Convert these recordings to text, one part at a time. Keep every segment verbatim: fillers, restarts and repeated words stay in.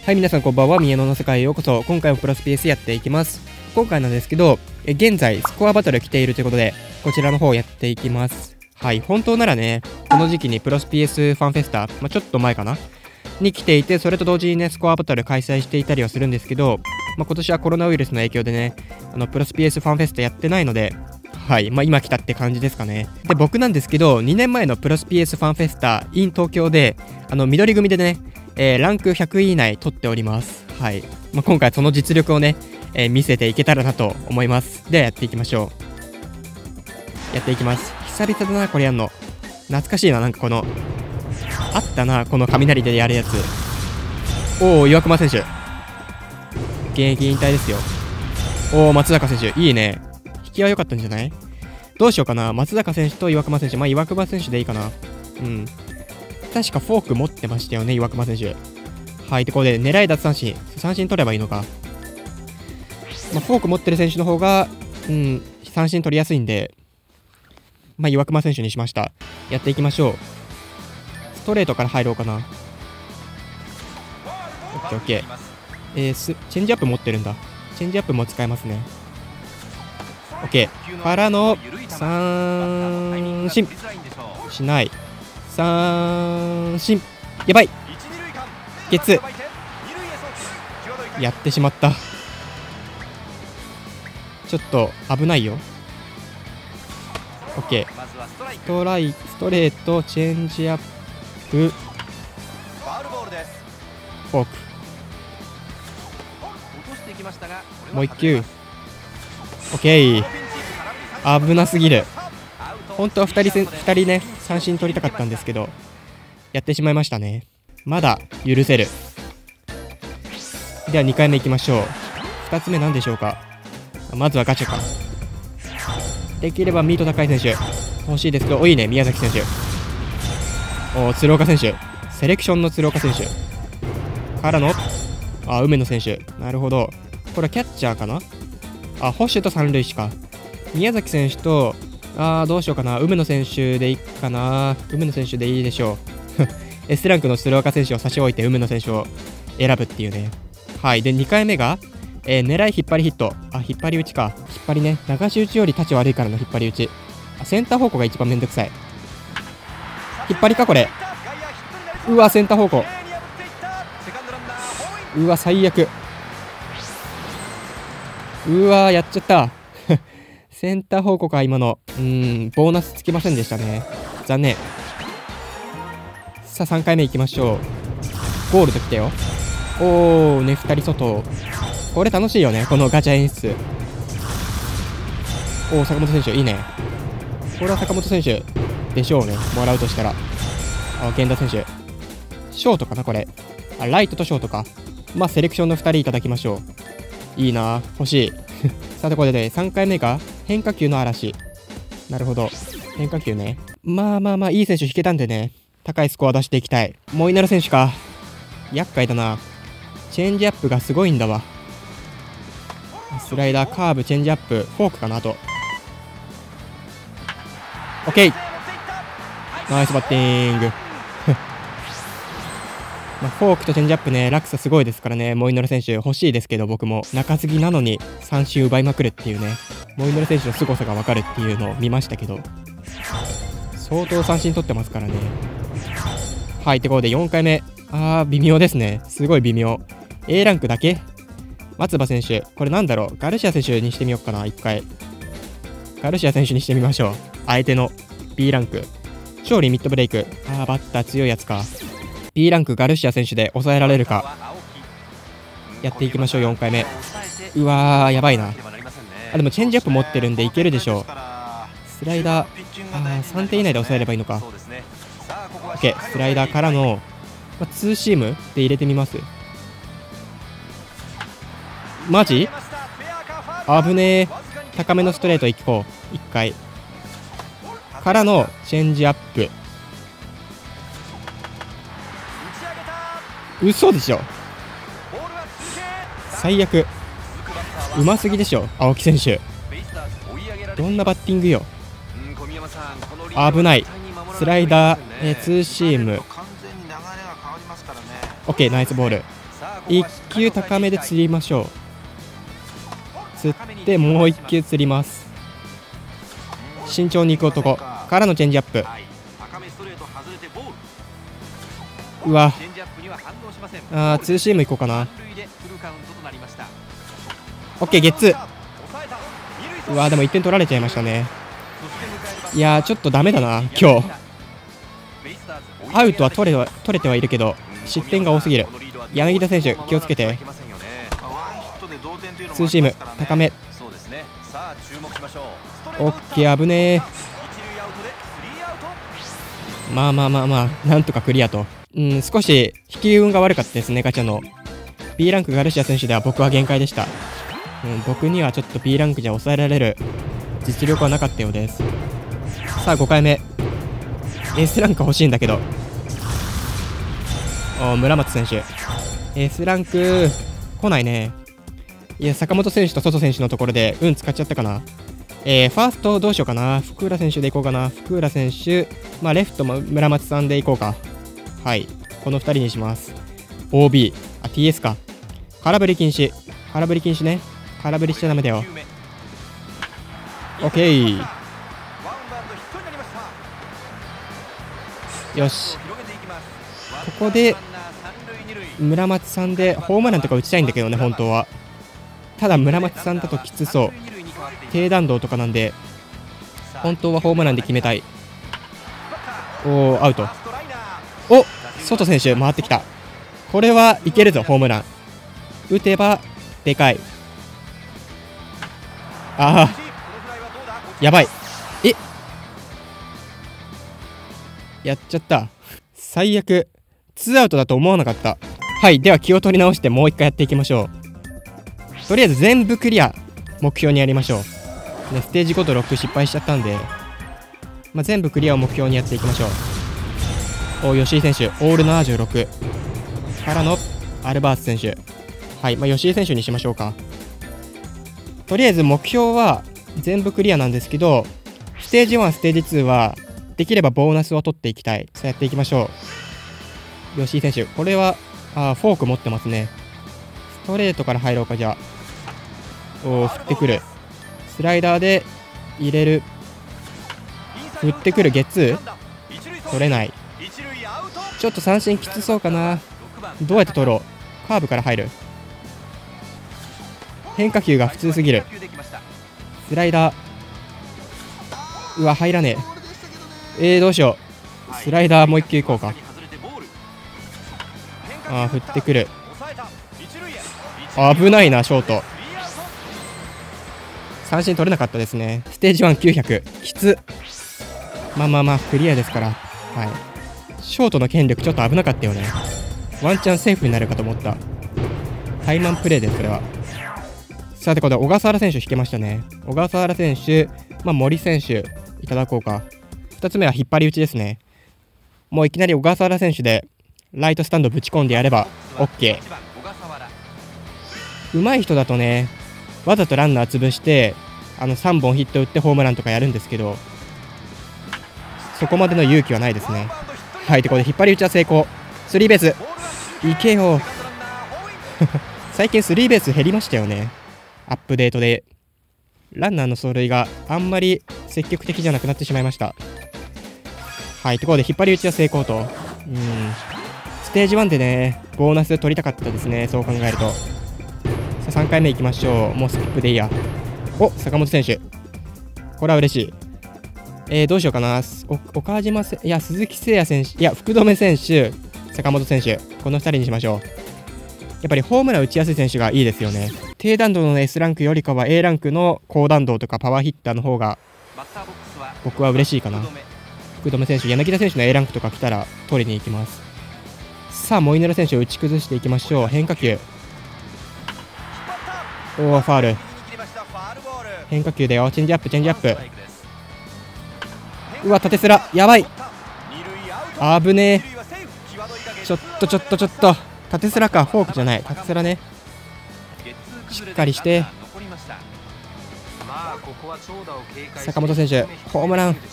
はい、皆さんこんばんは。宮野の世界へようこそ。今回もプロスピーエスやっていきます。今回なんですけど、え現在スコアバトル来ているということで、こちらの方やっていきます。はい、本当ならね、この時期にプロスピーエスファンフェスタ、まあ、ちょっと前かなに来ていて、それと同時にね、スコアバトル開催していたりはするんですけど、まあ、今年はコロナウイルスの影響でね、あのプロスピーエスファンフェスタやってないので、はい、まあ、今来たって感じですかね。で、僕なんですけど、にねんまえのプロスピーエスファンフェスタ in 東京で、あの緑組でね、えー、ランクひゃくい以内取っております。はい。まあ、今回その実力をね、えー、見せていけたらなと思います。ではやっていきましょう。やっていきます。久々だな、これやんの。懐かしいな、なんかこの、あったな、この雷でやるやつ。おー、岩隈選手。現役引退ですよ。おー、松坂選手。いいね。引きは良かったんじゃない？どうしようかな。松坂選手と岩隈選手。まあ、岩隈選手でいいかな。うん。確かフォーク持ってましたよね、岩隈選手。はい、で、これで狙い奪三振。三振取ればいいのか。まあ、フォーク持ってる選手の方が、うん、三振取りやすいんで、まあ、岩隈選手にしました。やっていきましょう。ストレートから入ろうかな。オッケーオッケー。えー、スチェンジアップ持ってるんだ。チェンジアップも使えますね。オッケー。からの、三振。しない。三振。やばい。ゲッツー。やってしまった。ちょっと危ないよ。オッケー。ストライ、ストレート、チェンジアップ、フォーク。もう一球。オッケー。危なすぎる。本当はふたりせん、ふたりね、三振取りたかったんですけど、やってしまいましたね。まだ許せる。ではにかいめいきましょう。ふたつめなんでしょうか。まずはガチャか。できればミート高い選手欲しいですけど、おいいね、宮崎選手。お鶴岡選手。セレクションの鶴岡選手からの、あ、梅野選手。なるほど。これはキャッチャーかな。あ、保守と三塁手か。宮崎選手と、あーどうしようかな。梅野選手でいいかな。梅野選手でいいでしょう。S ランクの鶴岡選手を差し置いて梅野選手を選ぶっていうね。はい。で、にかいめが、えー、狙い引っ張りヒット。あ、引っ張り打ちか。引っ張りね。流し打ちより立ち悪いからの引っ張り打ち。あ、センター方向が一番めんどくさい。引っ張りか、これ。うわ、センター方向。うわ、最悪。うわ、やっちゃった。センター方向か、今の。うーん、ボーナスつきませんでしたね。残念。さあ、さんかいめいきましょう。ゴールド来たよ。おー、ね、ふたり外。これ楽しいよね、このガチャ演出。おー、坂本選手、いいね。これは坂本選手でしょうね、もらうとしたら。あ、源田選手。ショートかな、これ。あ、ライトとショートか。まあ、セレクションのふたりいただきましょう。いいな、欲しい。さて、これでさんかいめが変化球の嵐。なるほど。変化球ね。まあまあまあ、いい選手引けたんでね、高いスコア出していきたい。モイナル選手か。厄介だな。チェンジアップがすごいんだわ。スライダー、カーブ、チェンジアップ、フォークかな、あと。オッケー。ナイスバッティング。まあ、フォークとチェンジアップね、落差すごいですからね、モイノル選手欲しいですけど、僕も中継ぎなのに三振奪いまくるっていうね、モイノル選手の凄さが分かるっていうのを見ましたけど、相当三振取ってますからね。はい、ってことでよんかいめ。あー、微妙ですね。すごい微妙。A ランクだけ松葉選手。これなんだろう。ガルシア選手にしてみようかな、いっかい。ガルシア選手にしてみましょう。相手の B ランク。勝利ミッドブレイク。あー、バッター強いやつか。B ランクガルシア選手で抑えられるか。やっていきましょう、よんかいめ。うわー、やばいな。あ、でもチェンジアップ持ってるんでいけるでしょう。スライダー、あー、さんてん以内で抑えればいいのか。OK、スライダーからの、まあ、ツーシームで入れてみます。マジ？危ねえ。高めのストレートいこう。いっかい。からのチェンジアップ。嘘でしょ。最悪。うますぎでしょ、青木選手。どんなバッティングよ。危ない。スライダー、えー、ツーシーム。 OK、ナイスボール。 いっ球高めで釣りましょう。釣ってもういっ球釣ります。慎重に行く男からのチェンジアップ。うわあー、ツーシーム行こうかな。オッケー、ゲッツー。うわー、でもいってん取られちゃいましたね。いやー、ちょっとダメだな今日。アウトは取れは取れてはいるけど失点が多すぎる。柳田選手気をつけて。ツーシーム高め。オッケー、危ねえ。まあまあまあまあ、なんとかクリアと。うん、少し引き運が悪かったですね、ガチャの。B ランクガルシア選手では僕は限界でした。うん、僕にはちょっと B ランクじゃ抑えられる実力はなかったようです。さあごかいめ S ランク欲しいんだけど。お村松選手 S ランク来ないね。いや、坂本選手と外選手のところで運使っちゃったかな。えー、ファーストどうしようかな。福浦選手でいこうかな。福浦選手、まあ、レフトも村松さんでいこうか。はい、このふたりにします。 オービー、 あ ティーエス か。空振り禁止、空振り禁止ね。空振りしちゃダメだよ。 OK、 よし、ここで村松さんでホームランとか打ちたいんだけどね本当は。ただ村松さんだときつそう。低弾道とかなんで本当はホームランで決めたい。おー、アウト。お、外選手回ってきた。これはいけるぞ。ホームラン打てばでかい。ああ、やばい。え、やっちゃった。最悪。ツーアウトだと思わなかった。はい、では気を取り直してもう一回やっていきましょう。とりあえず全部クリア目標にやりましょう、ね、ステージごとろく失敗しちゃったんで、まあ、全部クリアを目標にやっていきましょう。お、吉井選手オールななじゅうろくからのアルバース選手。はい、まあ、吉井選手にしましょうか。とりあえず目標は全部クリアなんですけど、ステージワンステージツーはできればボーナスを取っていきたい。そうやっていきましょう。吉井選手、これはあフォーク持ってますね。ストレートから入ろうか。じゃあおー、振ってくる。スライダーで入れる。振ってくる。ゲッツー取れない。ちょっと三振きつそうかな。どうやって取ろう。カーブから入る。変化球が普通すぎる。スライダー、うわ入らねえ。えー、どうしよう。スライダーもう一球いこうか。あー、振ってくる。危ないなショート。三振取れなかったですね。ステージワンきゅうひゃくきつ。まあまあまあクリアですから。はい、ショートの権力ちょっと危なかったよね。ワンチャンセーフになるかと思った。タイマンプレーですそれは。さてこれ小笠原選手引けましたね。小笠原選手、まあ、森選手いただこうか。ふたつめは引っ張り打ちですね。もういきなり小笠原選手でライトスタンドぶち込んでやれば OK。 上手い人だとねわざとランナー潰してあのさんぼんヒット打ってホームランとかやるんですけど、そこまでの勇気はないですね。はい、でこれで引っ張り打ちは成功。スリーベースいけよ最近スリーベース減りましたよね、アップデートで。ランナーの走塁があんまり積極的じゃなくなってしまいました。はい、ところで引っ張り打ちは成功と。うん、ステージワンでねボーナス取りたかったですね、そう考えると。さあさんかいめいきましょう。もうスキップでいいや。お、坂本選手、これは嬉しい。えー、どうしようかな。お岡島せいや鈴木誠也選手、いや福留選手、坂本選手、このふたりにしましょう。やっぱりホームラン打ちやすい選手がいいですよね。低弾道の エス ランクよりかは エー ランクの高弾道とかパワーヒッターの方が僕は嬉しいかな。福留選手、柳田選手の エー ランクとか来たら取りに行きます。さあモイネロ選手を打ち崩していきましょう。変化球、おおファール。変化球だよ。チェンジアップチェンジアップ。うわ縦スラやばい。危ねえ。ちょっとちょっとちょっと縦スラか。フォークじゃない縦スラね。しっかりして。坂本選手ホームラン。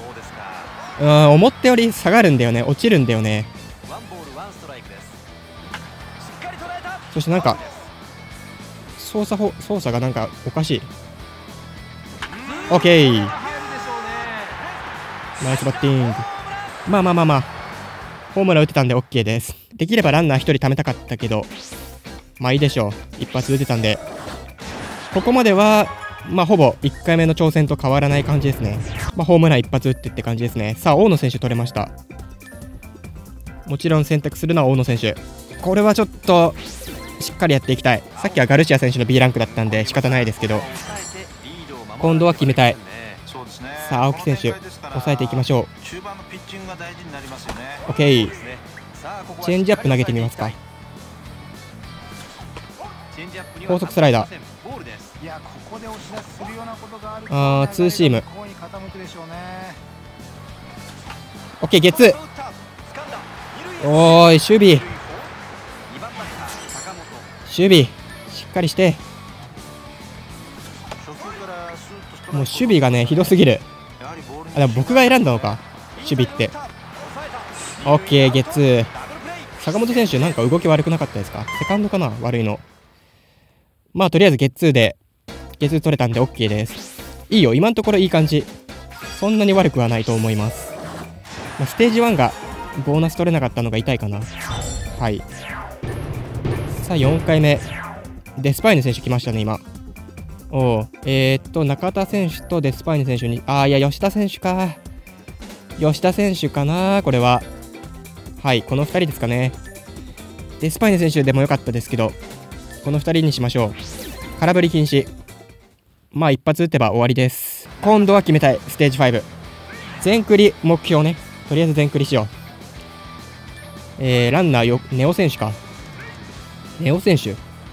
うん、思ったより下がるんだよね。落ちるんだよね。 そしてなんか操作法操作がなんかおかしい。オッケー、ナイスバッティング。まあまあまあまあホームラン打てたんで OK です。できればランナーひとり貯めたかったけど、まあいいでしょう。一発打てたんで、ここまではまあほぼいっかいめの挑戦と変わらない感じですね。まあホームラン一発打ってって感じですね。さあ大野選手取れました。もちろん選択するのは大野選手。これはちょっとしっかりやっていきたい。さっきはガルシア選手の B ランクだったんで仕方ないですけど、今度は決めたい。さあ青木選手抑えていきましょう。 OK、 チェンジアップ投げてみますか。高速スライダー、あーツーシーム。 OK ゲッツー。おーい守備守備しっかりして。もう守備がねひどすぎる。あでも僕が選んだのか守備って。 OK ゲッツー。坂本選手なんか動き悪くなかったですか。セカンドかな悪いの。まあとりあえずゲッツーでゲッツー取れたんで OK です。いいよ今のところいい感じ。そんなに悪くはないと思います。まあ、ステージワンがボーナス取れなかったのが痛いかな。はい。さあよんかいめデスパイネ選手来ましたね今。おおえー、っと中田選手とデスパイネ選手に、ああいや吉田選手か。吉田選手かなこれは。はい、このふたりですかね。デスパイネ選手でもよかったですけど、このふたりにしましょう。空振り禁止。まあ一発打てば終わりです。今度は決めたい。ステージご全クリ目標ね。とりあえず全クリしよう。えー、ランナーよネオ選手か。ネオ選手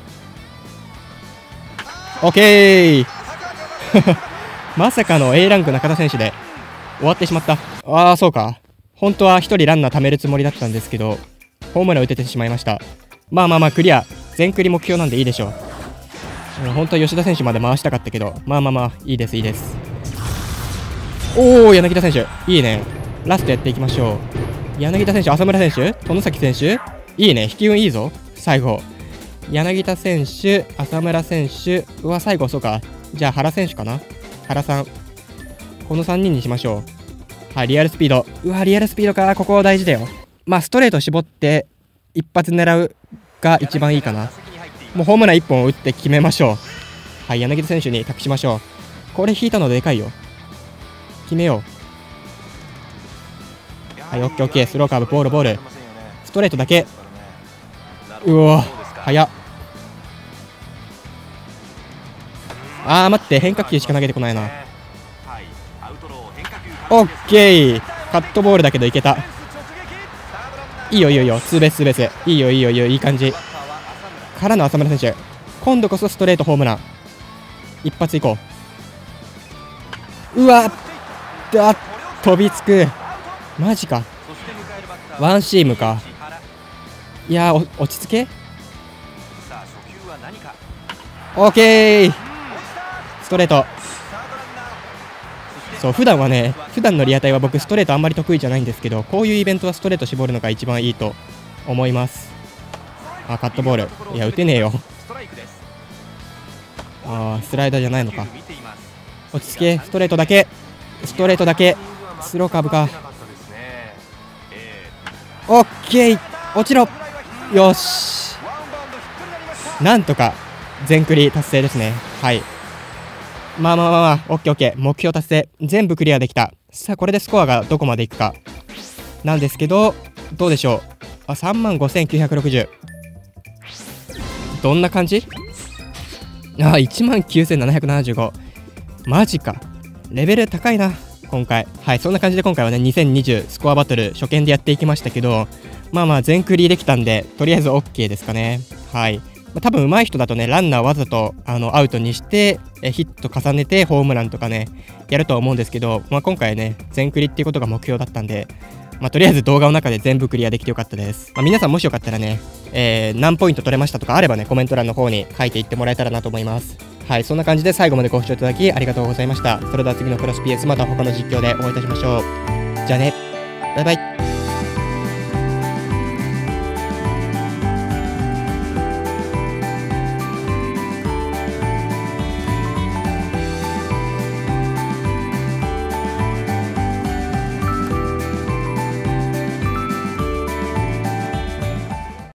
OK まさかの A ランク中田選手で終わってしまった。ああそうか、本当はひとりランナー貯めるつもりだったんですけどホームラン打ててしまいました。まあまあまあクリア、全クリ目標なんでいいでしょう。本当は吉田選手まで回したかったけど、まあまあまあいいですいいです。おお柳田選手いいね。ラストやっていきましょう。柳田選手、浅村選手、外崎選手いいね。引き運いいぞ。最後柳田選手、浅村選手、うわ最後そうか、じゃあ原選手かな。原さん、このさんにんにしましょう。はい、リアルスピード、うわリアルスピードか。ここ大事だよ。まあストレート絞って一発狙うが一番いいかな。もうホームランいっぽん打って決めましょう。はい、柳田選手に託しましょう。これ引いたのでかいよ。決めよう。はい、オッケーオッケー。スローカーブ、ボールボール、ストレートだけ。うわ早っ。あー待って、変化球しか投げてこないな。オッケー、カットボールだけどいけた。いいよいいよいいよ、ツーベースツーベース、いいよいいよいいよ、いい感じからの浅村選手、今度こそストレートホームラン一発いこう。うわっだ、飛びつく。マジか。ワンシームか。いやー落ち着け。オーケー、ストレート。そう普段はね、普段のリアタイは僕ストレートあんまり得意じゃないんですけど、こういうイベントはストレート絞るのが一番いいと思います。あ、カットボール、いや打てねえよ。あースライダーじゃないのか。落ち着け、ストレートだけ、ストレートだけ、スローカーブか。オッケー、落ちろ。よし、なんとか全クリ達成ですね。はい、まあまあまあまあ、オッケーオッケー、目標達成、全部クリアできた。さあこれでスコアがどこまでいくかなんですけど、どうでしょう。あ、さんまんごせんきゅうひゃくろくじゅう、どんな感じ。あ、いちまんきゅうせんななひゃくななじゅうご、マジか、レベル高いな今回。はい、そんな感じで今回はねにせんにじゅうスコアバトル初見でやっていきましたけど、まあまあ全クリできたんでとりあえず OK ですかね。はい、まあ、多分上手い人だとねランナーわざとあのアウトにしてえヒット重ねてホームランとかねやるとは思うんですけど、まあ、今回ね全クリっていうことが目標だったんで、まあ、とりあえず動画の中で全部クリアできてよかったです。まあ、皆さんもしよかったらね、えー、何ポイント取れましたとかあればねコメント欄の方に書いていってもらえたらなと思います。はい、そんな感じで最後までご視聴いただきありがとうございました。それでは次のクロス ピーエス また他の実況でお会いいたしましょう。じゃあね、バイバイ。